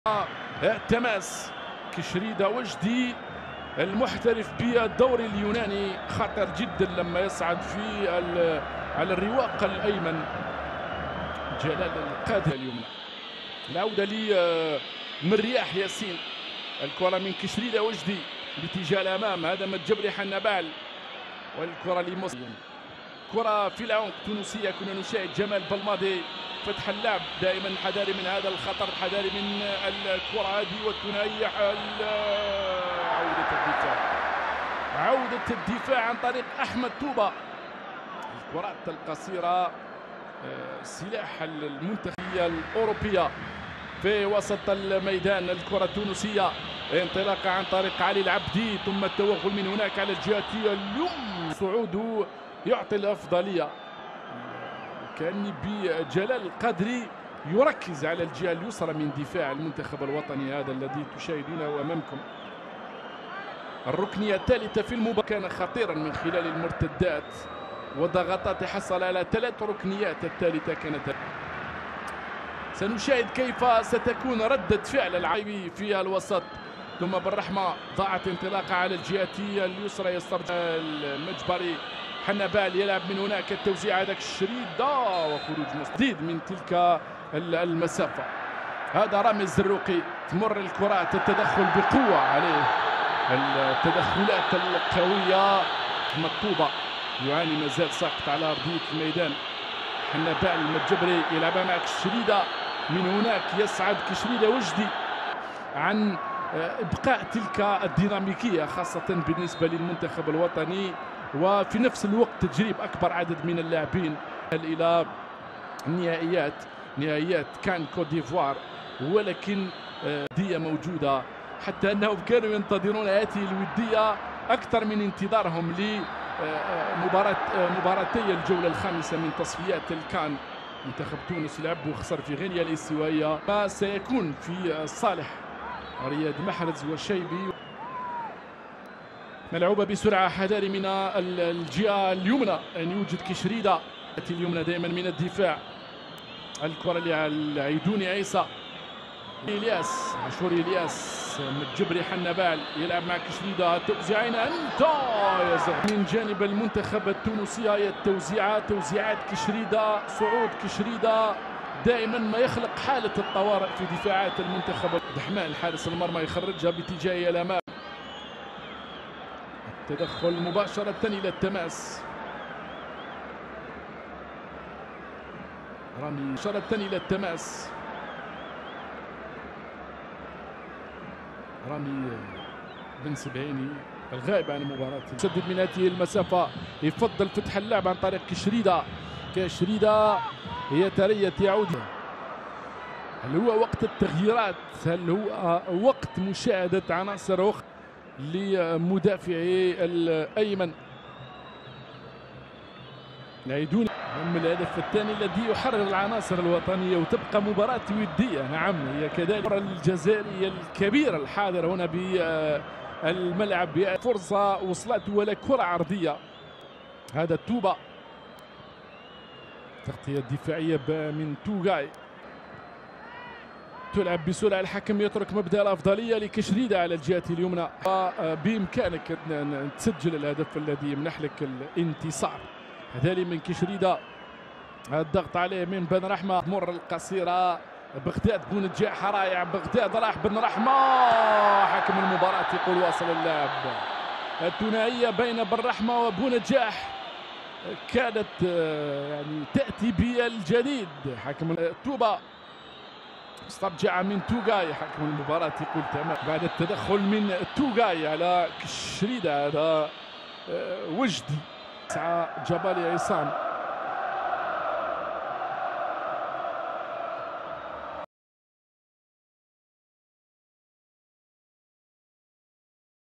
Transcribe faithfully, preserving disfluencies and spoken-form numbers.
تماس كشريدة وجدي المحترف بالدوري اليوناني خطر جدا لما يصعد في على الرواق الايمن. جلال القادر اليمنى، العوده من رياح ياسين، الكره من كشريدة وجدي باتجاه الامام، هذا متجبري حنبال والكره لمسلم. كره في العمق تونسيه، كنا نشاهد جمال بلماضي فتح اللعب، دائما حذاري من هذا الخطر، حذاري من الكره هذه والثنائيه. عوده الدفاع عوده الدفاع عن طريق احمد توبه. الكرات القصيره سلاح المنتخبيه الاوروبيه في وسط الميدان. الكره التونسيه انطلاقه عن طريق علي العبدي، ثم التوغل من هناك على الجهه اليمنى. صعود يعطي الافضليه، كأني بجلال القادري يركز على الجهه اليسرى من دفاع المنتخب الوطني هذا الذي تشاهدونه امامكم. الركنيه الثالثه في المباراه، كان خطيرا من خلال المرتدات وضغطات، حصل على ثلاث ركنيات، الثالثه كانت. سنشاهد كيف ستكون ردة فعل اللاعبي في الوسط. ثم بالرحمه ضاعت انطلاقه على الجهه اليسرى، يسترجع المجبري حنبال يلعب من هناك، التوزيع هذاك الشريدة وخروج مسديد من تلك المسافة. هذا رامي الزروقي، تمر الكرات، التدخل بقوة عليه، التدخلات القوية. احمد طوبة يعاني، مازال ساقط على أرضية الميدان. حنبال المتجبري يلعبها مع كشريدة، من هناك يصعد كشريدة وجدي عن ابقاء تلك الديناميكية خاصة بالنسبة للمنتخب الوطني، وفي نفس الوقت تجريب اكبر عدد من اللاعبين الى النهائيات، نهائيات كان كوت ديفوار، ولكن الوديه موجوده، حتى انهم كانوا ينتظرون هذه الوديه اكثر من انتظارهم لمباراه مباراتي الجوله الخامسه من تصفيات الكان. منتخب تونس لعب وخسر في غينيا الاستوائيه، ما سيكون في صالح رياض محرز وشيبي. ملعوبة بسرعة، حذاري من الجهة اليمنى أن يوجد كشريدة اليمنى دائما من الدفاع. الكرة لعيدوني عيسى، إلياس عاشور، إلياس متجبري حنبال يلعب مع كشريدة، توزيعين أنت يا زهر من جانب المنتخب التونسي. هي التوزيعات، توزيعات كشريدة، صعود كشريدة دائما ما يخلق حالة الطوارئ في دفاعات المنتخب. دحمان حارس المرمى يخرجها باتجاه الأمام، تدخل مباشرة إلى التماس. رامي مباشرة إلى التماس، رامي بن سبعيني الغائب عن المباراة، يسدد من هذه المسافة، يفضل فتح اللعب عن طريق كشريدة. كشريدة يتريث، يعود. هل هو وقت التغييرات؟ هل هو وقت مشاهدة عناصر أخرى لمدافعي الايمن؟ نعيدون من الهدف الثاني الذي يحرر العناصر الوطنيه، وتبقى مباراه وديه. نعم، هي كذلك الجزائري الكبير الحاضر هنا بالملعب، فرصه وصلت ولا كره عرضيه. هذا توبه، تغطيه دفاعيه من توغاي، تلعب بسرعة. الحكم يترك مبدأ الأفضلية لكشريدة على الجهة اليمنى، بإمكانك أن تسجل الهدف الذي يمنح لك الانتصار. هذا من كشريدة، الضغط عليه من بن رحمة، مر القصيرة، بغداد بونجاح رائع، بغداد راح بن رحمة، حكم المباراة يقول واصل اللعب. الثنائية بين بن رحمة وبونجاح كانت يعني تأتي بالجديد. حكم توبة استرجع من توغاي، حكم المباراة يقول تمام بعد التدخل من توغاي على كشريدة. هذا وجدي، سعى جبالي عصام.